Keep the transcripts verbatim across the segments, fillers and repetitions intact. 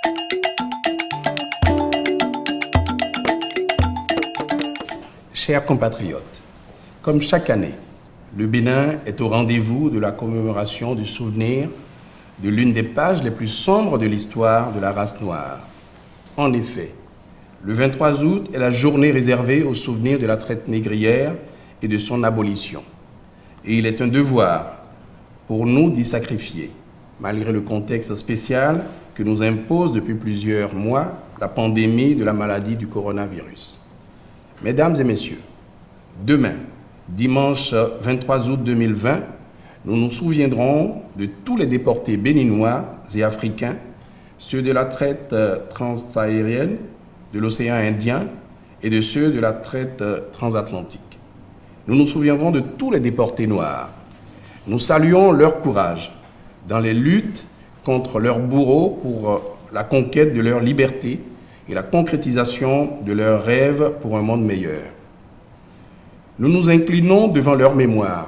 Chers compatriotes, comme chaque année, le Bénin est au rendez-vous de la commémoration du souvenir de l'une des pages les plus sombres de l'histoire de la race noire. En effet, le vingt-trois août est la journée réservée au souvenir de la traite négrière et de son abolition. Et il est un devoir pour nous d'y sacrifier, malgré le contexte spécial que nous impose depuis plusieurs mois la pandémie de la maladie du coronavirus. Mesdames et messieurs, demain, dimanche vingt-trois août deux mille vingt, nous nous souviendrons de tous les déportés béninois et africains, ceux de la traite transaérienne, de l'océan Indien et de ceux de la traite transatlantique. Nous nous souviendrons de tous les déportés noirs. Nous saluons leur courage dans les luttes contre leurs bourreaux pour la conquête de leur liberté et la concrétisation de leurs rêves pour un monde meilleur. Nous nous inclinons devant leur mémoire.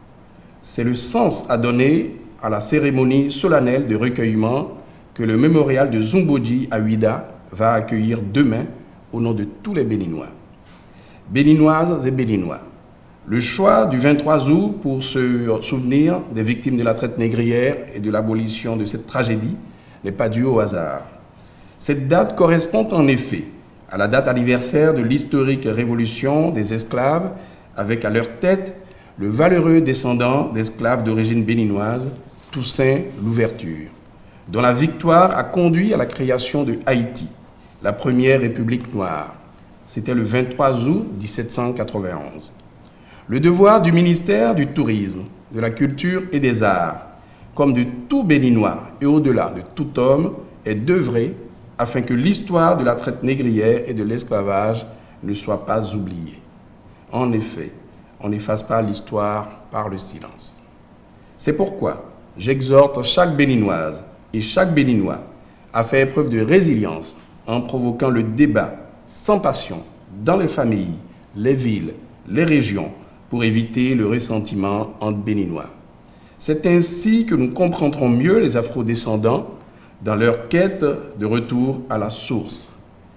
C'est le sens à donner à la cérémonie solennelle de recueillement que le mémorial de Zumbodji à Ouidah va accueillir demain au nom de tous les Béninois. Béninoises et Béninois, le choix du vingt-trois août pour se souvenir des victimes de la traite négrière et de l'abolition de cette tragédie n'est pas dû au hasard. Cette date correspond en effet à la date anniversaire de l'historique révolution des esclaves, avec à leur tête le valeureux descendant d'esclaves d'origine béninoise, Toussaint Louverture, dont la victoire a conduit à la création de Haïti, la première république noire. C'était le vingt-trois août mille sept cent quatre-vingt-onze. Le devoir du ministère du Tourisme, de la Culture et des Arts, comme de tout Béninois et au-delà de tout homme, est d'œuvrer afin que l'histoire de la traite négrière et de l'esclavage ne soit pas oubliée. En effet, on n'efface pas l'histoire par le silence. C'est pourquoi j'exhorte chaque Béninoise et chaque Béninois à faire preuve de résilience en provoquant le débat sans passion dans les familles, les villes, les régions, pour éviter le ressentiment entre Béninois. C'est ainsi que nous comprendrons mieux les afro-descendants dans leur quête de retour à la source.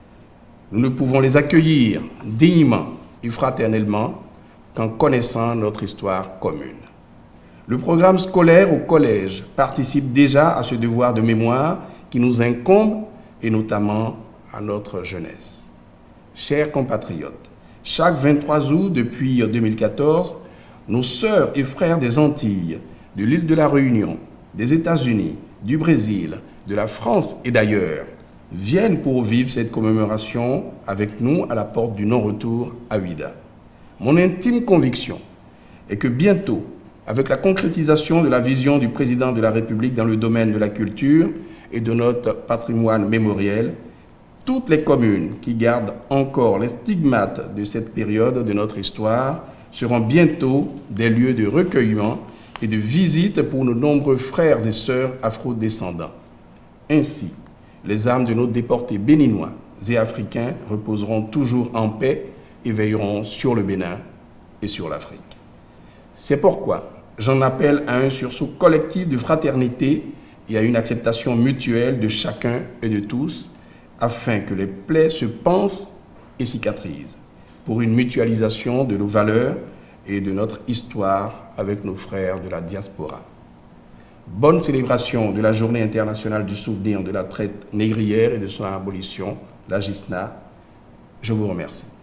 Nous ne pouvons les accueillir dignement et fraternellement qu'en connaissant notre histoire commune. Le programme scolaire au collège participe déjà à ce devoir de mémoire qui nous incombe et notamment à notre jeunesse. Chers compatriotes, chaque vingt-trois août depuis deux mille quatorze, nos sœurs et frères des Antilles, de l'île de la Réunion, des États-Unis, du Brésil, de la France et d'ailleurs, viennent pour vivre cette commémoration avec nous à la porte du non-retour à Ouidah. Mon intime conviction est que bientôt, avec la concrétisation de la vision du président de la République dans le domaine de la culture et de notre patrimoine mémoriel, toutes les communes qui gardent encore les stigmates de cette période de notre histoire seront bientôt des lieux de recueillement et de visite pour nos nombreux frères et sœurs afro-descendants. Ainsi, les âmes de nos déportés béninois et africains reposeront toujours en paix et veilleront sur le Bénin et sur l'Afrique. C'est pourquoi j'en appelle à un sursaut collectif de fraternité et à une acceptation mutuelle de chacun et de tous, afin que les plaies se pansent et cicatrisent, pour une mutualisation de nos valeurs et de notre histoire avec nos frères de la diaspora. Bonne célébration de la Journée internationale du souvenir de la traite négrière et de son abolition, la J I S N A. Je vous remercie.